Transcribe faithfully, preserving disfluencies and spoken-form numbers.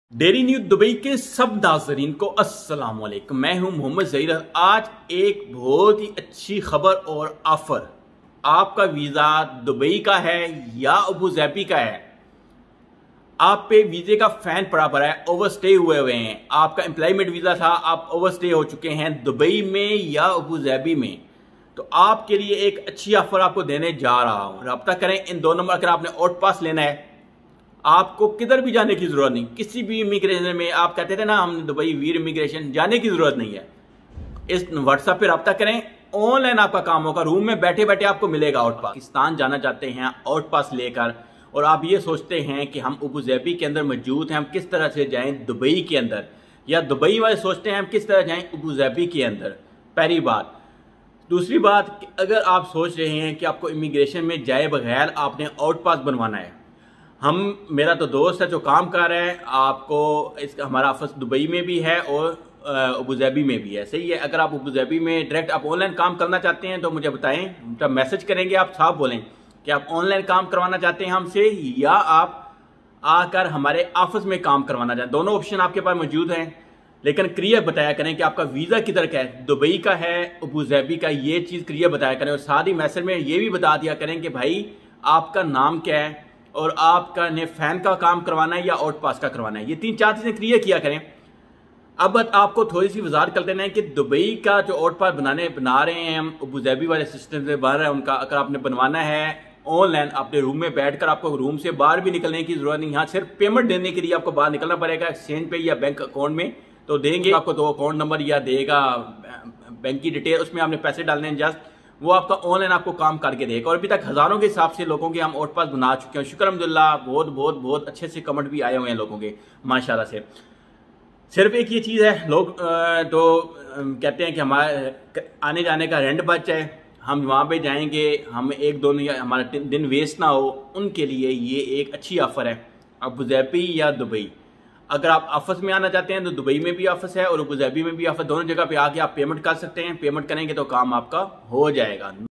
Daily news Dubai के सब नाज़रीन को अस्सलाम वालेकुम। मैं हूं मोहम्मद ज़हीर। आज एक बहुत ही अच्छी खबर और ऑफर। आपका वीज़ा दुबई का है या अबूधाबी का है, आप पे वीज़े का फैन पड़ा पड़ा है, ओवरस्टे हुए हुए हैं, आपका एम्प्लॉयमेंट वीज़ा था, आप ओवरस्टे हो चुके हैं दुबई में या अबूधाबी में, तो आपके लिए एक अच्छी ऑफर आपको देने जा रहा हूं। रब्ता करें इन दो नंबर। अगर आपने आउटपास लेना है, आपको किधर भी जाने की जरूरत नहीं। किसी भी इमिग्रेशन में आप कहते थे ना हमने दुबई वीर इमिग्रेशन, जाने की जरूरत नहीं है। इस व्हाट्सएप पे रब्ता करें, ऑनलाइन आपका काम होगा, रूम में बैठे बैठे आपको मिलेगा आउटपास। पाकिस्तान जाना चाहते हैं आउटपास लेकर, और आप ये सोचते हैं कि हम अबूधाबी के अंदर मौजूद हैं, हम किस तरह से जाएं दुबई के अंदर, या दुबई वाले सोचते हैं हम किस तरह जाएं अबूधाबी के अंदर। पहली बात। दूसरी बात, अगर आप सोच रहे हैं कि आपको इमिग्रेशन में जाए बगैर आपने आउटपास बनवाना है, हम मेरा तो दोस्त है जो काम कर रहा है, आपको इसका हमारा ऑफिस दुबई में भी है और अबूधाबी में भी है। सही है। अगर आप अबूधाबी में डायरेक्ट आप ऑनलाइन काम करना चाहते हैं तो मुझे बताएं, जब मैसेज करेंगे आप साफ बोलें कि आप ऑनलाइन काम करवाना चाहते हैं हमसे, या आप आकर हमारे ऑफिस में काम करवाना चाहते हैं। दोनों ऑप्शन आपके पास मौजूद हैं, लेकिन क्लियर बताया करें कि आपका वीज़ा किधर का है, दुबई का है अबूधाबी का, ये चीज़ क्लियर बताया करें। और साथ ही मैसेज में ये भी बता दिया करें कि भाई आपका नाम क्या है और आपका ने फैन का काम करवाना है या आउटपास का करवाना है। ये तीन चार चीजें क्लियर किया करें। अब आपको थोड़ी सी वजाहत कर देना है कि दुबई का जो आउटपास बनाने बना रहे हैं हम, अबूधाबी वाले सिस्टम से बन रहा है उनका, अगर आपने बनवाना है ऑनलाइन अपने रूम में बैठकर, आपको रूम से बाहर भी निकलने की जरूरत नहीं। यहाँ सिर्फ पेमेंट देने के लिए आपको बाहर निकलना पड़ेगा एक्सचेंज पे या बैंक अकाउंट में, तो देंगे आपको तो अकाउंट नंबर या देगा बैंक की डिटेल, उसमें आपने पैसे डालने हैं जस्ट, वो आपका ऑनलाइन आपको काम करके देगा। और अभी तक हजारों के हिसाब से लोगों के हम आउटपास बना चुके हैं, शुक्र अल्हम्दुलिल्लाह। बहुत बहुत बहुत अच्छे से कमेंट भी आए हुए हैं लोगों के माशाल्लाह से। सिर्फ एक ये चीज़ है, लोग तो कहते हैं कि हमारे आने जाने का रेंट बच जाए, हम वहाँ पे जाएंगे, हम एक दो हमारा दिन वेस्ट ना हो, उनके लिए ये एक अच्छी ऑफर है अबूधाबी या दुबई। अगर आप ऑफिस में आना चाहते हैं तो दुबई में भी ऑफिस है और अबूधाबी में भी ऑफिस, दोनों जगह पे आके आप पेमेंट कर सकते हैं। पेमेंट करेंगे तो काम आपका हो जाएगा।